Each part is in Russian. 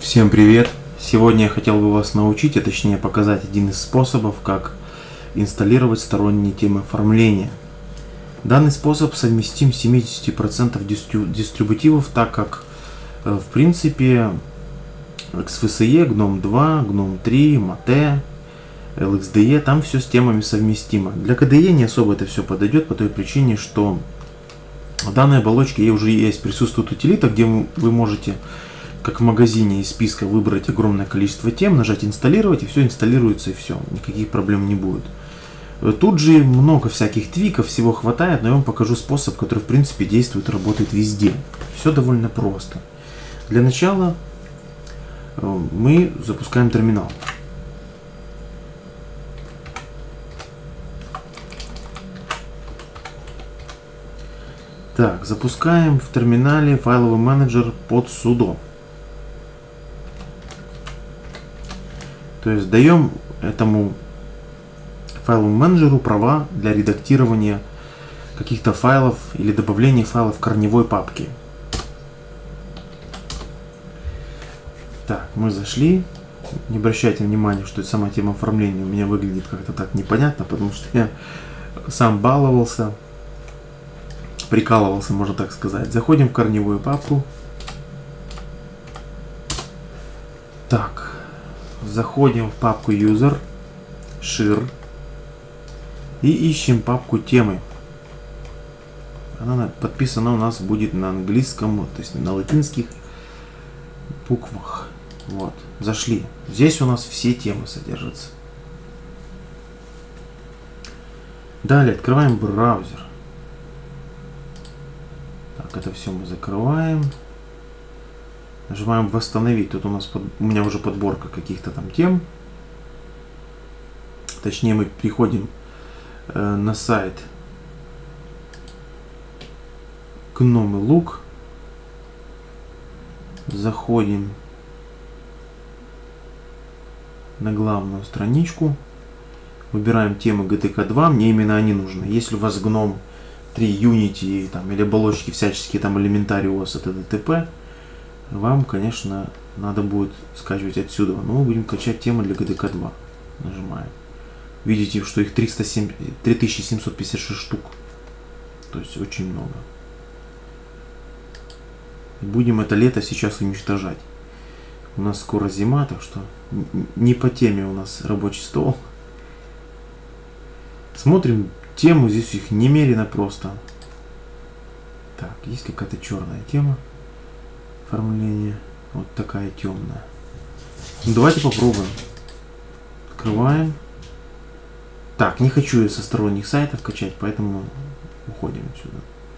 Всем привет! Сегодня я хотел бы вас научить, а точнее показать один из способов, как инсталлировать сторонние темы оформления. Данный способ совместим с 70% дистрибутивов, так как в принципе XFCE, GNOME 2, GNOME 3, Mate, LXDE, там все с темами совместимо. Для KDE не особо это все подойдет по той причине, что в данной оболочке уже есть, присутствует утилита, где вы можете, как в магазине из списка, выбрать огромное количество тем, нажать инсталлировать, и все инсталируется, и все, никаких проблем не будет. Тут же много всяких твиков, всего хватает, но я вам покажу способ, который в принципе действует и работает везде. Все довольно просто. Для начала мы запускаем терминал. Так, запускаем в терминале файловый менеджер под sudo. То есть даем этому файловому менеджеру права для редактирования каких-то файлов или добавления файлов в корневой папке. Так, мы зашли. Не обращайте внимания, что сама тема оформления у меня выглядит как-то так непонятно, потому что я сам баловался, прикалывался, можно так сказать. Заходим в корневую папку. Так, заходим в папку user, shir и ищем папку темы. Она подписана у нас будет на английском, то есть на латинских буквах. Вот, зашли. Здесь у нас все темы содержатся. Далее открываем браузер. Так, это все мы закрываем. Нажимаем восстановить. Тут у нас у меня уже подборка каких-то там тем. Точнее, мы приходим на сайт GNOME Look. Заходим на главную страничку. Выбираем темы GTK 2. Мне именно они нужны. Если у вас GNOME 3, Unity там, или оболочки всяческие, там элементарий у вас это DTP, вам, конечно, надо будет скачивать отсюда. Но мы будем качать темы для GTK 2. Нажимаем. Видите, что их 3756 штук. То есть очень много. Будем это лето сейчас уничтожать. У нас скоро зима, так что не по теме у нас рабочий стол. Смотрим тему, здесь их немерено просто. Так, есть какая-то черная тема. Оформление. Вот такая темная. Ну, давайте попробуем. Открываем. Так, не хочу я со сторонних сайтов качать, поэтому уходим отсюда.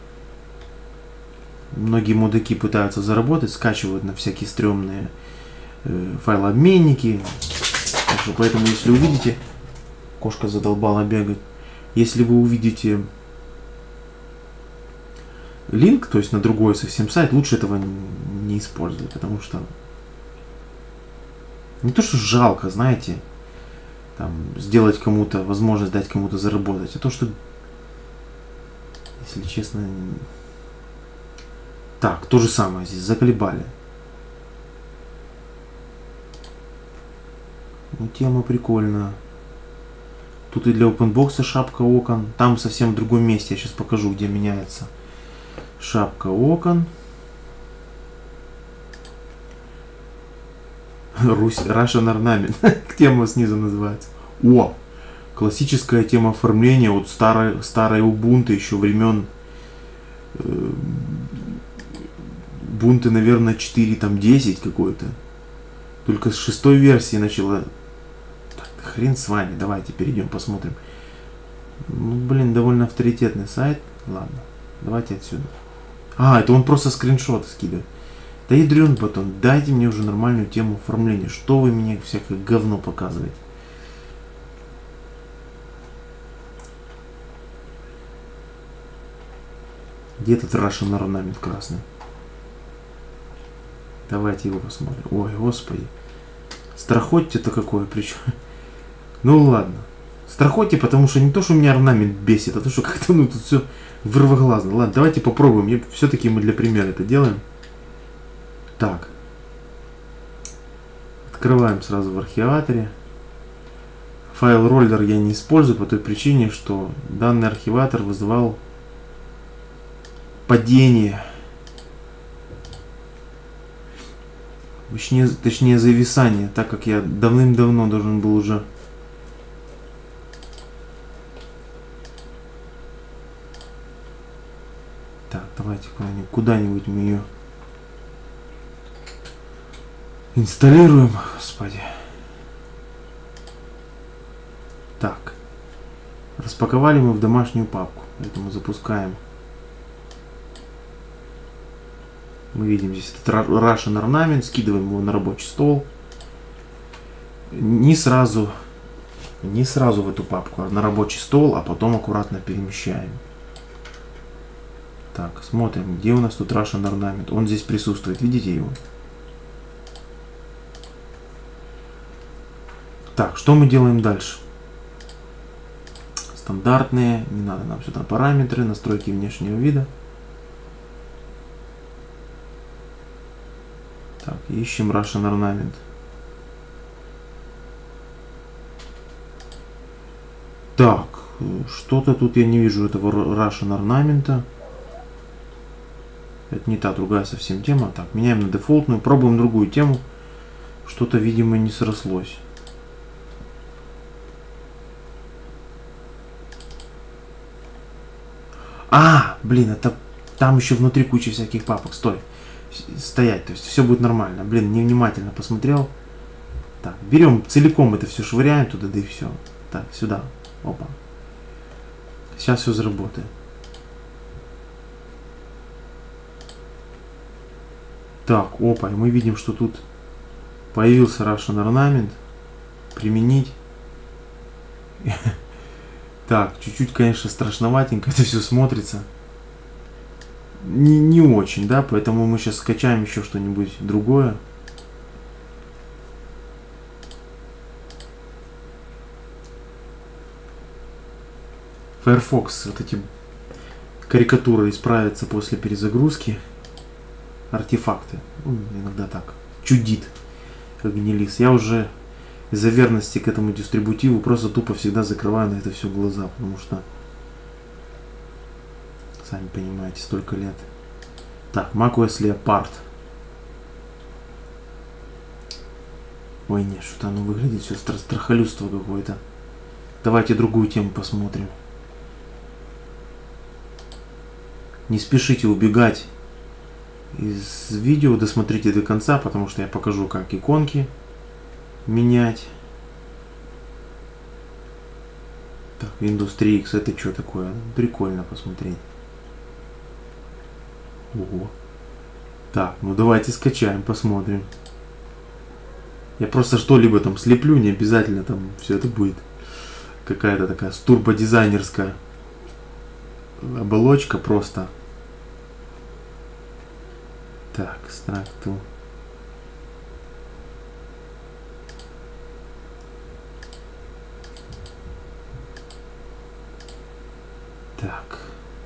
Многие мудаки пытаются заработать, скачивают на всякие стрёмные файлообменники. Так что, поэтому, если увидите, кошка задолбала бегать. Если вы увидите линк, то есть на другой совсем сайт, лучше этого не использовать, потому что не то, что жалко, знаете, там, сделать кому-то, возможность дать кому-то заработать, а то, что, если честно, так, то же самое здесь, заколебали. Ну, тема прикольная. Тут и для OpenBox шапка окон. Там совсем в другом месте. Я сейчас покажу, где меняется шапка окон. Russian Ornament. Тема снизу называется. О! Классическая тема оформления. Вот старая Ubuntu еще времен Ubuntu, наверное, 4.10 какой-то. Только с 6-й версии начала. Хрен с вами, давайте перейдем, посмотрим. Ну, блин, довольно авторитетный сайт. Ладно, давайте отсюда. А, это он просто скриншот скидывает. Да ядрен батон, дайте мне уже нормальную тему оформления. Что вы мне всякое говно показываете? Где этот Russian Ornament красный? Давайте его посмотрим. Ой, господи. Страхотьте-то какое, причем. Ну ладно. Страхотьте, потому что не то, что меня орнамент бесит, а то, что как-то, ну, тут все вырвоглазно. Ладно, давайте попробуем. Все-таки мы для примера это делаем. Так. Открываем сразу в архиваторе. Файл роллер я не использую по той причине, что данный архиватор вызывал падение. Точнее зависание, так как я давным-давно должен был уже так, давайте куда-нибудь мы ее инсталируем, господи. Так, распаковали мы в домашнюю папку, поэтому запускаем. Мы видим здесь этот Russian Ornament, скидываем его на рабочий стол. Не сразу в эту папку, а на рабочий стол, а потом аккуратно перемещаем. Так, смотрим, где у нас тут Russian Ornament. Он здесь присутствует, видите его? Так, что мы делаем дальше? Стандартные, не надо нам сюда параметры, настройки внешнего вида. Так, ищем Russian Ornament. Так, что-то тут я не вижу этого Russian Ornament. Это не та, другая совсем тема. Так, меняем на дефолтную, пробуем другую тему. Что-то, видимо, не срослось. Блин, это там еще внутри куча всяких папок. Стой. Стоять, то есть все будет нормально. Блин, невнимательно посмотрел. Так, берем целиком это все, швыряем туда, да и все. Так, сюда. Опа. Сейчас все заработает. Так, опа, и мы видим, что тут появился Russian Ornament. Применить. Так, чуть-чуть, конечно, страшноватенько это все смотрится. Не очень, да, поэтому мы сейчас скачаем еще что-нибудь другое. Firefox, вот эти карикатуры исправятся после перезагрузки. Артефакты. Иногда так. Чудит, как гнилис. Я уже из-за верности к этому дистрибутиву просто тупо всегда закрываю на это все глаза, потому что, сами понимаете, столько лет. Так, macOS Leopard. Ой, нет, что-то оно выглядит все страхолюдство какое-то. Давайте другую тему посмотрим. Не спешите убегать из видео, досмотрите до конца, потому что я покажу, как иконки менять. Так, Windows 3X, это что такое? Прикольно посмотреть. Ого. Так, ну давайте скачаем, посмотрим. Я просто что-либо там слеплю, не обязательно там все это будет. Какая-то такая турбодизайнерская оболочка просто. Так, стракту. Так.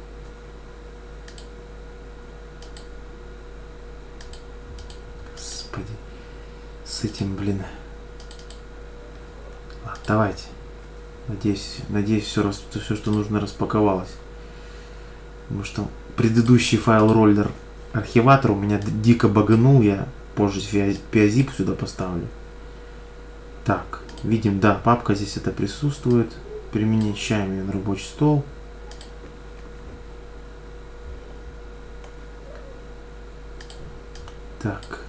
Господи. С этим, блин. Ладно, давайте. Надеюсь, все, что нужно, распаковалось. Потому что предыдущий файл роллер архиватор у меня дико баганул. Я позже PIZIP сюда поставлю. Так, видим, да, папка здесь это присутствует. Перемещаем ее на рабочий стол. Так.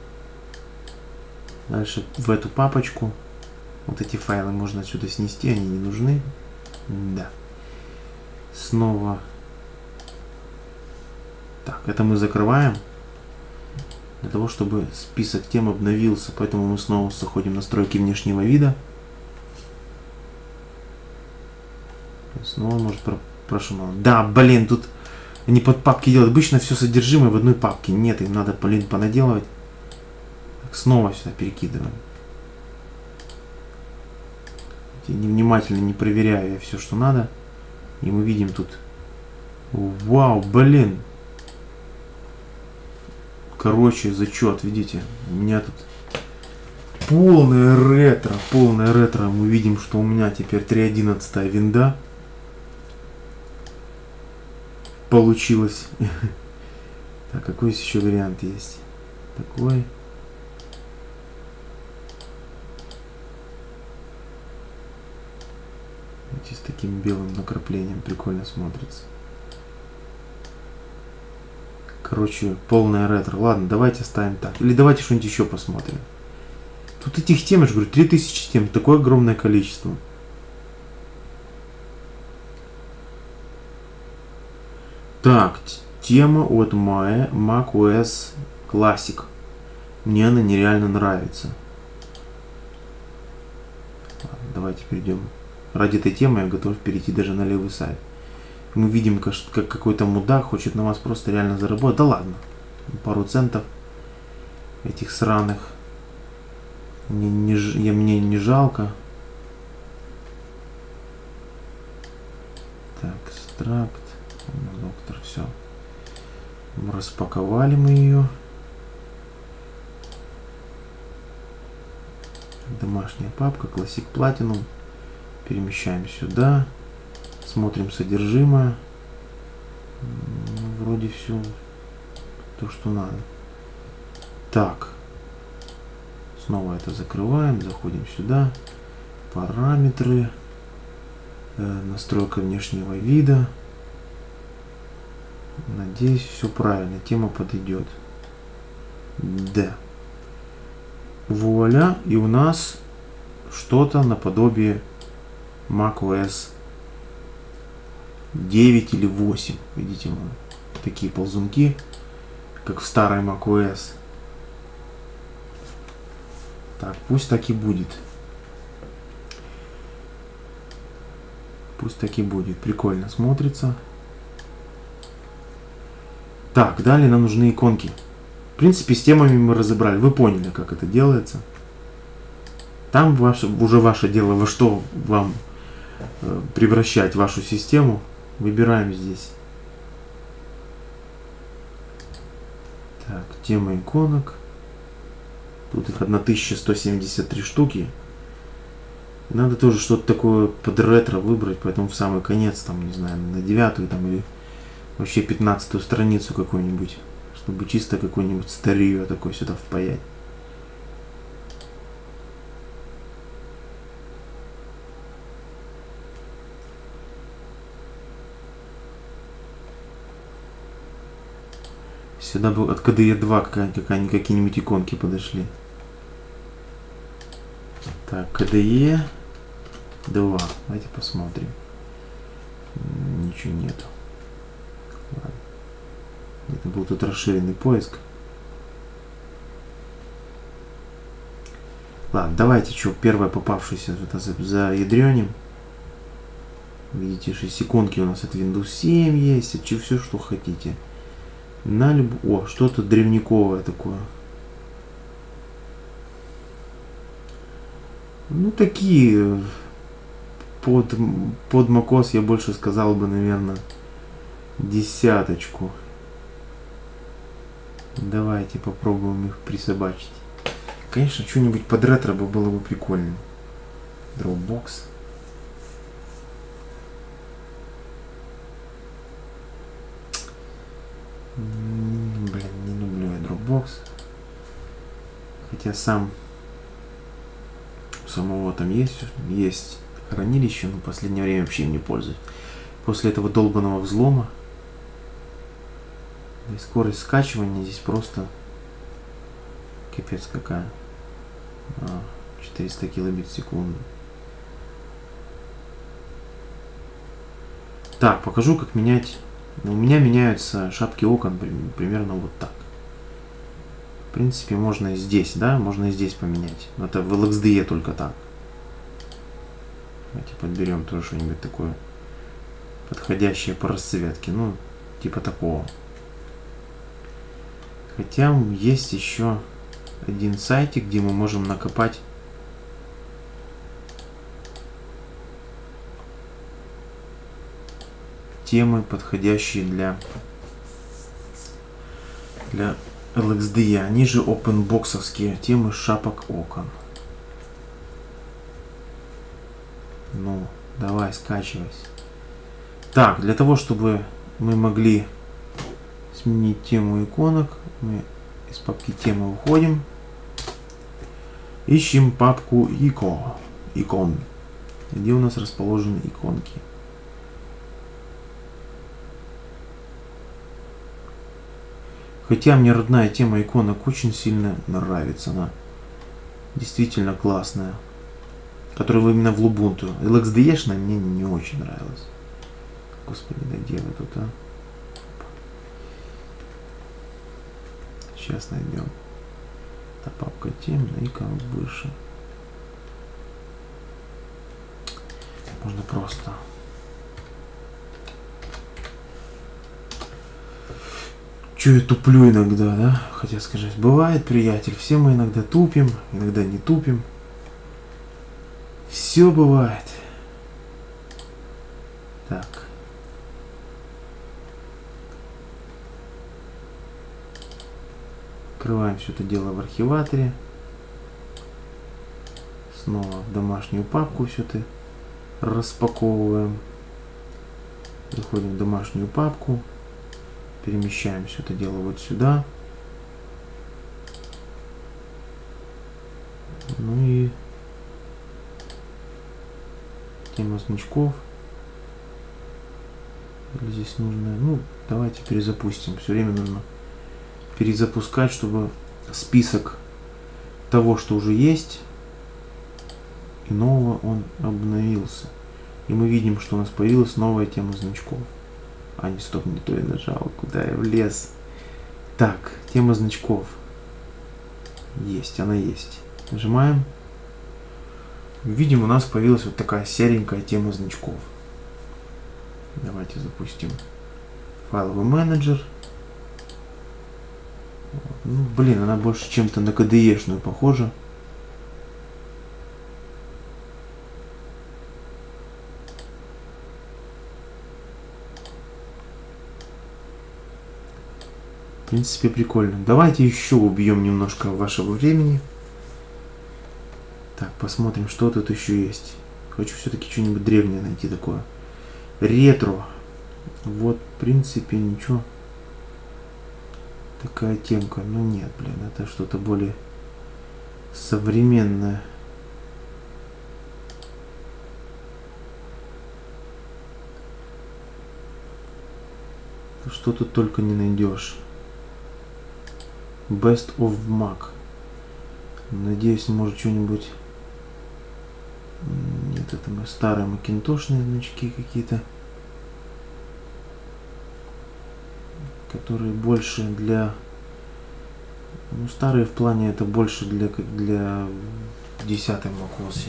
Дальше в эту папочку. Вот эти файлы можно отсюда снести, они не нужны. Да. Снова. Так, это мы закрываем. Для того, чтобы список тем обновился. Поэтому мы снова заходим в настройки внешнего вида. Снова может прошумать. Да, блин, тут они под папки делают. Обычно все содержимое в одной папке. Нет, им надо, блин, понаделывать. Так, снова сюда перекидываем. Невнимательно не проверяю я все, что надо. И мы видим тут. Вау, блин. Короче, зачет, видите, у меня тут полное ретро. Полное ретро. Мы видим, что у меня теперь 3.11 винда получилось. Так, какой еще вариант есть? Такой. С таким белым накраплением прикольно смотрится. Короче, полное ретро. Ладно, давайте оставим так. Или давайте что-нибудь еще посмотрим. Тут этих тем, я же говорю, 3000 тем. Такое огромное количество. Так, тема от macOS Classic. Мне она нереально нравится. Ладно, давайте перейдем. Ради этой темы я готов перейти даже на левый сайт. Мы видим, как какой-то мудак хочет на вас просто реально заработать. Да ладно. Пару центов этих сраных. Мне не жалко. Так, экстракт. Доктор, все. Распаковали мы ее. Домашняя папка, Classic Platinum. Перемещаем сюда. Смотрим содержимое. Ну, вроде все то, что надо. Так. Снова это закрываем. Заходим сюда. Параметры. Настройка внешнего вида. Надеюсь, все правильно. Тема подойдет. Да. Вуаля. И у нас что-то наподобие macOS 9 или 8. Видите, вон, такие ползунки, как в старой macOS. Так, пусть так и будет. Пусть так и будет. Прикольно смотрится. Так, далее нам нужны иконки. В принципе, с темами мы разобрали. Вы поняли, как это делается. Там уже ваше дело, во что вам превращать вашу систему. Выбираем здесь. Так, тема иконок. Тут их 1173 штуки. Надо тоже что-то такое под ретро выбрать, поэтому в самый конец, там, не знаю, на 9-ю там, или вообще 15-ю страницу какую-нибудь, чтобы чисто какой-нибудь старье такой сюда впаять. Сюда бы от KDE 2 какие-нибудь иконки подошли. Так, KDE 2. Давайте посмотрим. Ничего нету. Ладно. Это был тут расширенный поиск. Ладно, давайте что, первое попавшееся заядреним. Видите, 6 иконки у нас от Windows 7 есть, от все, что хотите. На О, что-то древниковое такое. Ну, такие под macOS я больше сказал бы, наверное, 10. Давайте попробуем их присобачить. Конечно, что-нибудь под ретро было бы прикольно. Dropbox. Блин, не люблю я Dropbox. Хотя самого там есть хранилище, но в последнее время вообще им не пользуюсь. После этого долбанного взлома. И скорость скачивания здесь просто капец какая. 400 килобит в секунду. Так, покажу, как менять. У меня меняются шапки окон примерно вот так. В принципе, можно и здесь, да, можно и здесь поменять. Но это в LXDE только так. Давайте подберем тоже что-нибудь такое подходящее по расцветке. Ну, типа такого. Хотя есть еще один сайтик, где мы можем накопать темы, подходящие для LXDE. Они же опенбоксовские темы шапок окон. Ну, давай, скачивайся. Так, для того, чтобы мы могли сменить тему иконок, мы из папки темы уходим. Ищем папку икон, где у нас расположены иконки. Хотя мне родная тема иконок очень сильно нравится. Она действительно классная. Которая именно в Lubuntu. LXDE-шная мне не очень нравилась. Господи, да где вы тут, а? Сейчас найдем. Это папка тем, и как выше. Можно просто. Чё я туплю иногда, да? Хотя скажи, бывает, приятель, все мы иногда тупим, иногда не тупим. Все бывает. Так. Открываем все это дело в архиваторе. Снова в домашнюю папку все это распаковываем. Заходим в домашнюю папку. Перемещаем все это дело вот сюда. Ну и тема значков. Или здесь нужно... Ну, давайте перезапустим. Все время нужно перезапускать, чтобы список того, что уже есть, и нового он обновился. И мы видим, что у нас появилась новая тема значков. А, не, стоп, не то я нажал. Куда я влез? Так, тема значков. Есть, она есть. Нажимаем. Видим, у нас появилась вот такая серенькая тема значков. Давайте запустим файловый менеджер. Ну, блин, она больше чем-то на KDE-шную похожа. В принципе, прикольно. Давайте еще убьем немножко вашего времени. Так, посмотрим, что тут еще есть. Хочу все-таки что-нибудь древнее найти такое. Ретро. Вот, в принципе, ничего. Такая темка. Ну нет, блин, это что-то более современное. Что тут только не найдешь. Best of Mac. Надеюсь, может что-нибудь... Нет, это мы старые макинтошные значки какие-то. Которые больше для... Ну, старые в плане это больше для 10-й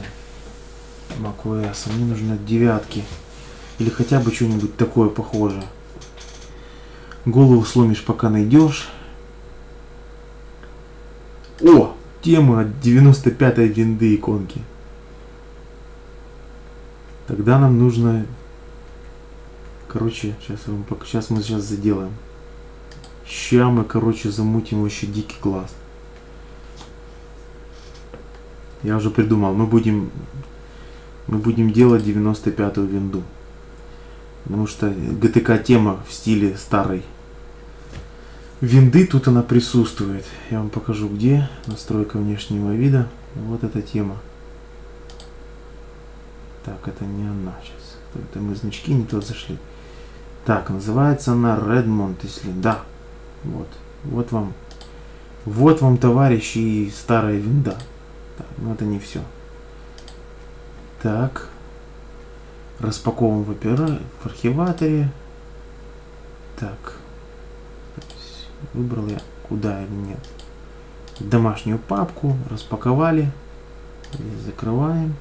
macOS. Мне нужны девятки. Или хотя бы что-нибудь такое похожее. Голову сломишь, пока найдешь. О! Тема от 95-й винды иконки. Тогда нам нужно... Короче, сейчас мы заделаем. Ща мы, короче, замутим вообще дикий класс. Я уже придумал. Мы будем делать 95-ю винду. Потому что GTK тема в стиле старой винды, тут она присутствует. Я вам покажу где. Настройка внешнего вида. Вот эта тема. Так, это не она сейчас. Это мы значки не туда зашли. Так, называется она Redmond, если... Да. Вот. Вот вам, товарищи, и старая винда. Так, но это не все. Так. Распаковываем в архиваторе. Так. Выбрал я куда или нет. Домашнюю папку. Распаковали. Здесь закрываем.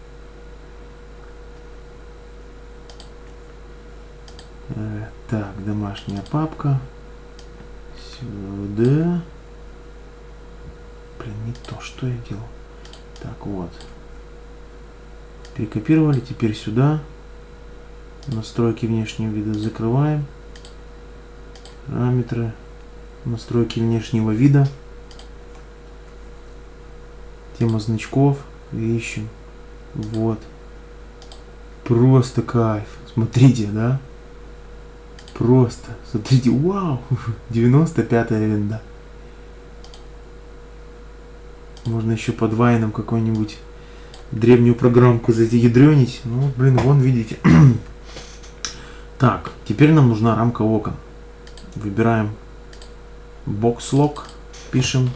Так, домашняя папка. Сюда. Блин, не то, что я делал. Так, вот. Перекопировали, теперь сюда. Настройки внешнего вида закрываем. Параметры. Настройки внешнего вида. Тема значков. Ищем. Вот. Просто кайф. Смотрите, да? Просто. Смотрите, вау. 95-я винда. Можно еще под вайном какую-нибудь древнюю программку заядренить. Ну, блин, вон, видите. Так, теперь нам нужна рамка окон. Выбираем Box Lock. Пишем.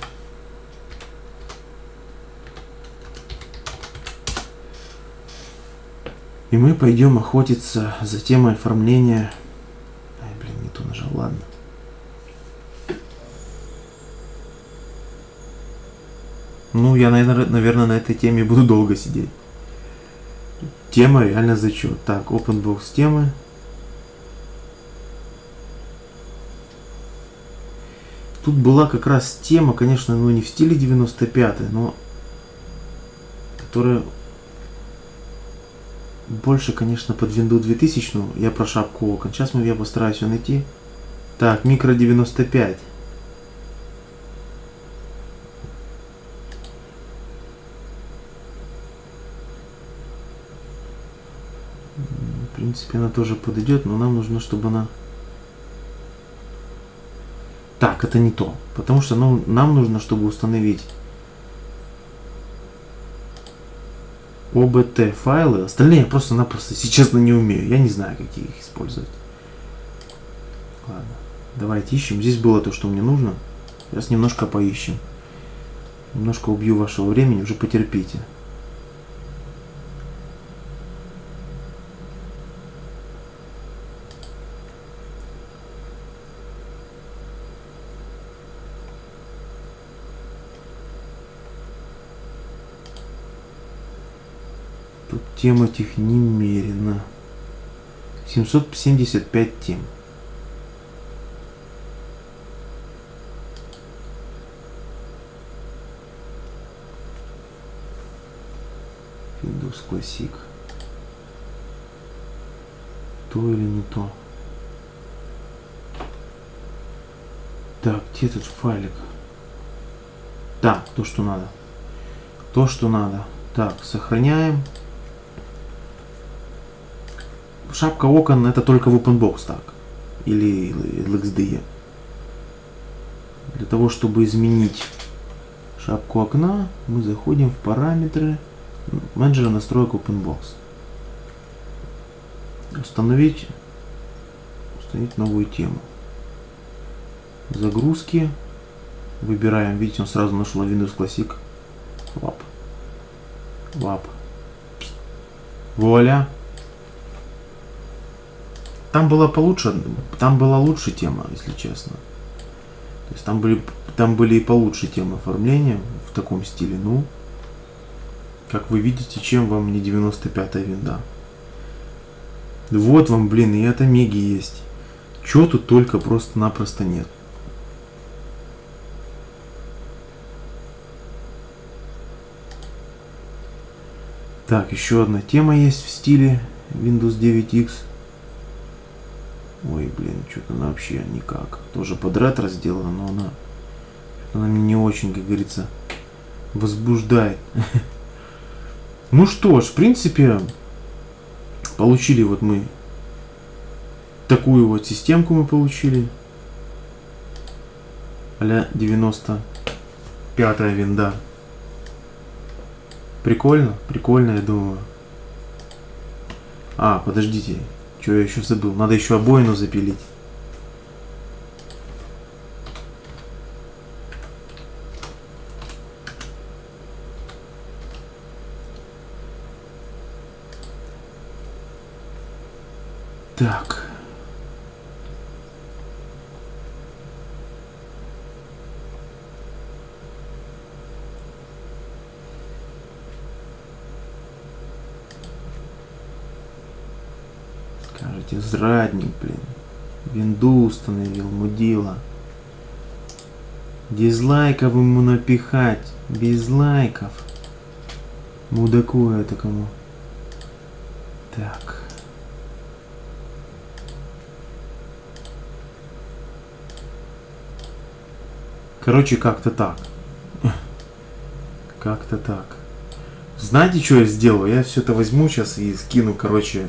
И мы пойдем охотиться за темой оформления. Ай, блин, не то нажал, ладно. Ну, я, наверное, на этой теме буду долго сидеть. Тема реально зачет. Так, OpenBox темы. Тут была как раз тема, конечно, ну не в стиле 95-й, но которая больше, конечно, под винду 2000. Я про шапку окон. Сейчас я постараюсь ее найти. Так, микро 95. В принципе, она тоже подойдет, но нам нужно, чтобы она... Так, это не то. Потому что нам нужно, чтобы установить OBT файлы. Остальные я просто-напросто, если честно, не умею. Я не знаю, какие их использовать. Ладно, давайте ищем. Здесь было то, что мне нужно. Сейчас немножко поищем. Немножко убью вашего времени, уже потерпите. Тут тем этих немерено. 775 тем. Windows Classic. То или не то? Так, где этот файлик? Да, то, что надо. То, что надо. Так, сохраняем. Шапка окон это только в OpenBox так. Или LXDE. Для того, чтобы изменить шапку окна, мы заходим в параметры менеджера настроек OpenBox. Установить новую тему. Загрузки. Выбираем, видите, он сразу нашел Windows Classic. Лап. Лап. Вуаля. Там была лучше тема, если честно. То есть там были и получше темы оформления в таком стиле. Ну, как вы видите, чем вам не 95-я винда. Вот вам, блин, и это меги есть. Чего тут только просто-напросто нет. Так, еще одна тема есть в стиле Windows 9X. Ой, блин, что-то она вообще никак. Тоже под ретро сделана, но она меня не очень, как говорится, возбуждает. Ну что ж, в принципе, получили вот мы такую вот системку мы получили. А-ля 95-я винда. Прикольно? Прикольно, я думаю. А, подождите. Что я еще забыл? Надо еще обоину запилить. Так. Скажите, зрадник, блин. Винду установил, мудила. Дизлайков ему напихать. Без лайков. Мудаку это кому. Так. Короче, как-то так. Как-то так. Знаете, что я сделаю? Я все это возьму сейчас и скину, короче,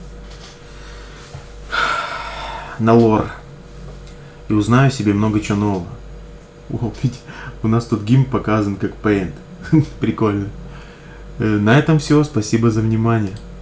на лор. И узнаю себе много чего нового. О, видите, у нас тут гимн показан как Paint. Прикольно. На этом все. Спасибо за внимание.